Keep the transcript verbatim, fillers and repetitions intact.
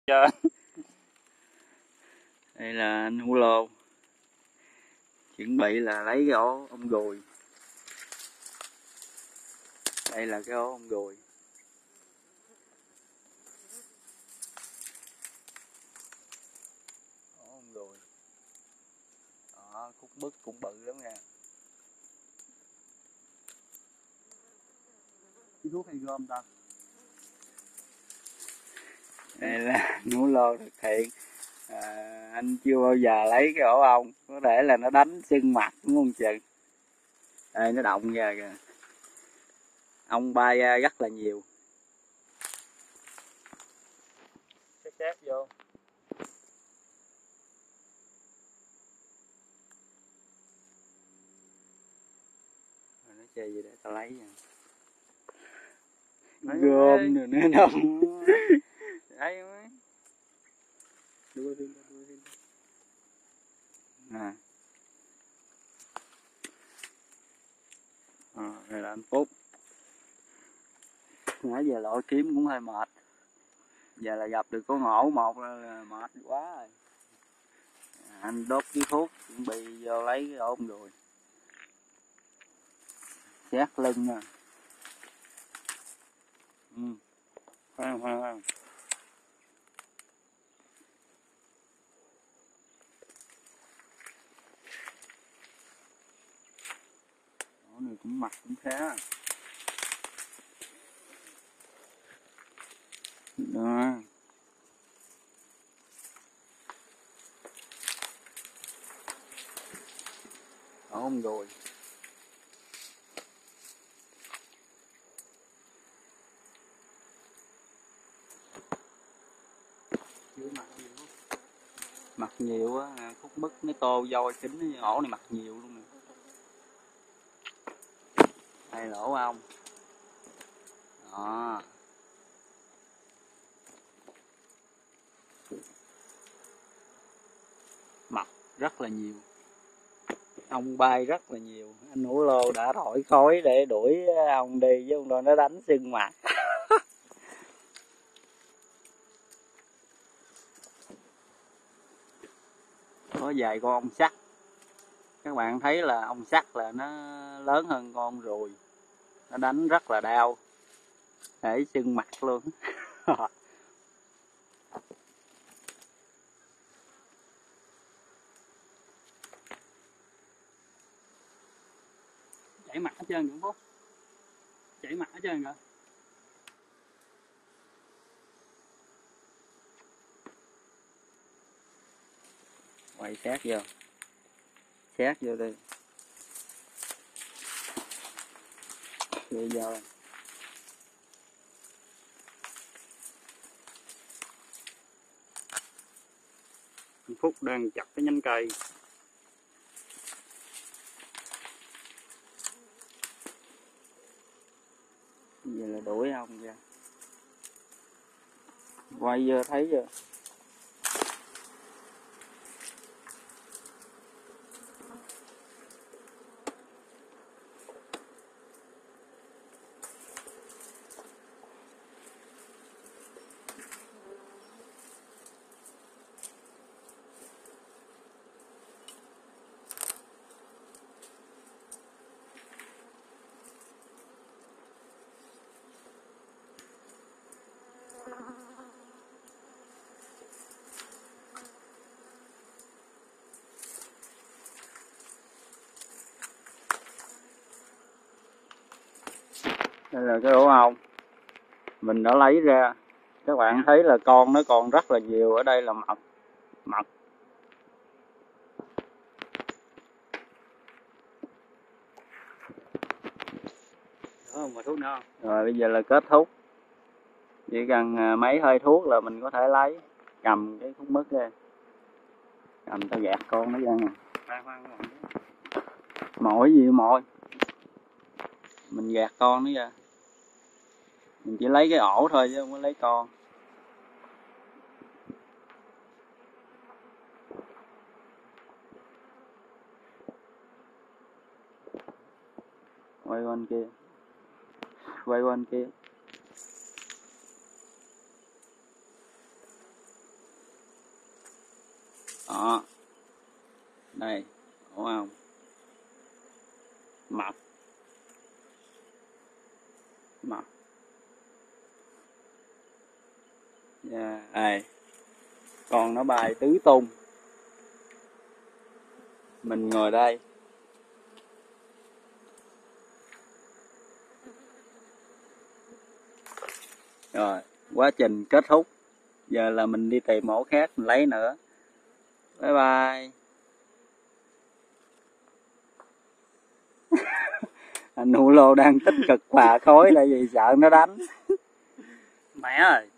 Đây là anh Hú Lô chuẩn bị là lấy cái ổ ong ruồi. Đây là cái ổ ong ruồi. Ổ ong ruồi. Đó, khúc mứt cũng bự lắm nha. Cái thuốc hay gom ta? Đây là Hú Lô thực hiện. À, anh chưa bao giờ lấy cái ổ ong, có thể là nó đánh sưng mặt đúng không chừng. Đây nó động ra kìa, ong bay ra rất là nhiều. Xét xét vô. Rồi nó chơi gì để tao lấy nha. Gom rồi nữa đâu. Đấy mấy. Đưa đi, đưa đi. Nè. À, đây là anh Phúc. Nãy giờ lội kiếm cũng hơi mệt. Giờ là gặp được con ổ một là mệt quá rồi. À, anh đốt cái thuốc chuẩn bị vô lấy cái ổ rồi. Xét lưng nè. Ừ. Khoan khoan khoan. Ổ này cũng mặt cũng khá. Đó. Ổ ong ruồi. Mặt nhiều á, khúc mứt nó tô voi kính, ổ này mặt nhiều luôn nè. Đây là ổ ong. Đó. Mặt rất là nhiều. Ong bay rất là nhiều. Anh Hú Lô đã thổi khói để đuổi ong đi chứ không thôi nó đánh sưng mặt. Có vài con ong sắt. Các bạn thấy là ong sắt là nó lớn hơn con ruồi. Nó đánh rất là đau. Để sưng mặt luôn. Chảy mặt hết trơn vậy Phúc. Chảy mặt hết trơn rồi. Quay sát vô. Sát vô đi. Đi vô. Phúc đang chặt cái nhánh cây. Giờ là đuổi ong ra. Quay vô thấy chưa? Đây là cái ổ ong mình đã lấy ra. Các bạn thấy là con nó còn rất là nhiều. Ở đây là mật. Mật. Đó, mà thuốc nữa không? Rồi bây giờ là kết thúc. Chỉ cần mấy hơi thuốc là mình có thể lấy. Cầm cái khúc mứt ra. Cầm ta gạt con nó ra nè. Mồi gì mồi. Mình gạt con nó ra. Mình chỉ lấy cái ổ thôi chứ không có lấy con. Quay qua bên kia. Quay qua bên kia. Đó. Đây, ổn không? Mập. Mập. Yeah, đây. Con nó bay tứ tung. Mình ngồi đây. Rồi, quá trình kết thúc. Giờ là mình đi tìm mẫu khác mình lấy nữa. Bye bye. Anh Hulu đang tích cực hòa khối tại vì sợ nó đánh. Mẹ ơi.